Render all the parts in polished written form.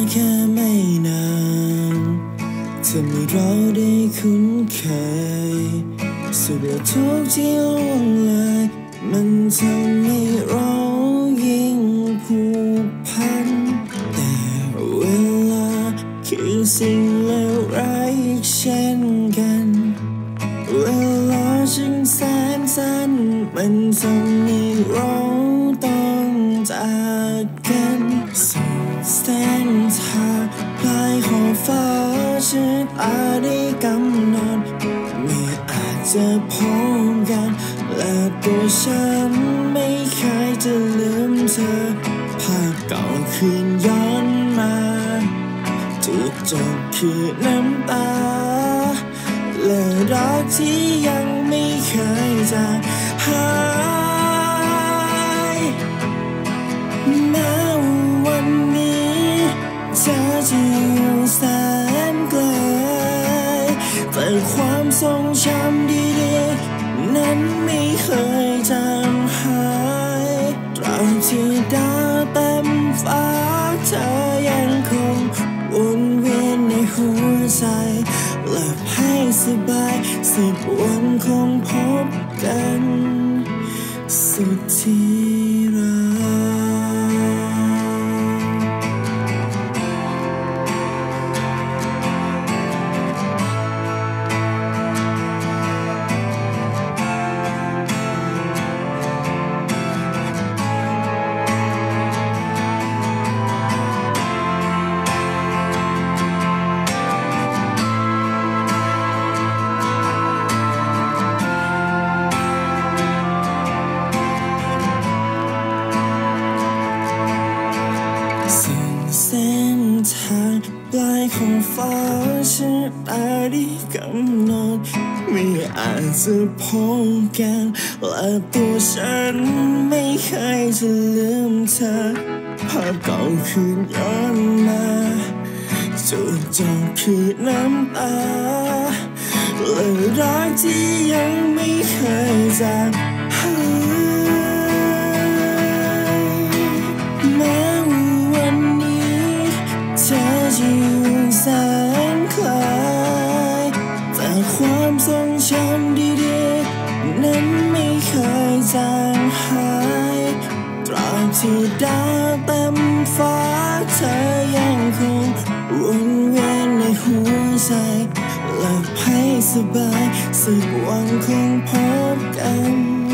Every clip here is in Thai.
แค่ไม่นานทำให้เราได้คุ้นเคยสุขและทุกข์ที่ล่วงเลยมันทำให้เรายิ่งผูกพันแต่เวลาคือสิ่งเลวร้ายอีกเช่นกันเวลาจึงแสนสั้นมันทำให้เราต้องจากกันสุดเส้นทางปลายของฟ้าชะตาได้กำหนดไม่อาจจะพบกันและตัวฉันไม่เคยจะลืมเธอภาพเก่าคืนย้อนมาจุดจบคือน้ำตาและรักที่ยังไม่เคยจางหายแม้วันนี้เธอจะอยู่แสนไกลแต่ความทรงจำดีๆนั้นไม่เคยจางหายตราบที่ดาวเต็มฟ้าเธอยังคงวนเวียนในหัวใจหลับให้สบายสักวันคงพบกันสุดที่รักเส้นทางปลายของฟ้าฉันอาจได้กำหนดไม่อาจจะพบกันและตัวฉันไม่เคยจะลืมเธอภาพเก่าคืนย้อนมาจุดจบคือน้ำตาและรักที่ยังไม่เคยจางหายแม้วันนี้เธอจะอยู่แสนไกลแต่ความทรงจำดีๆนั้นไม่เคยจางหายตราบที่ดาวเต็มฟ้าเธอยังคงวนเวียนในหัวใจหลับให้สบายสักวันคงพบกัน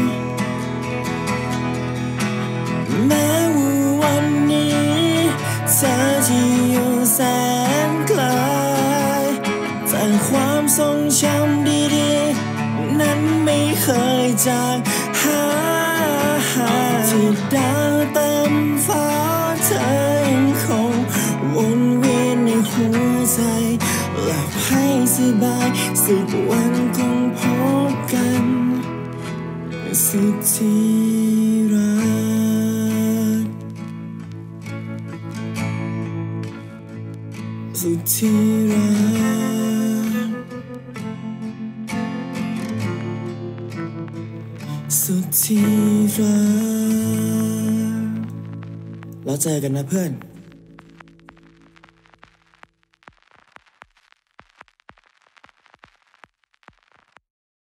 แม้ว่าวันนี้เธอจะอยู่แสนไกลแต่ความทรงจำดีๆนั้นไม่เคยจางหายที่ดาวเต็มฟ้าเธอยังคงวนเวียนในหัวใจหลับให้สบายสักวันคงพบกันสุดที่รักสุดที่รักสุดที่รักแล้วเจอกันนะเพื่อน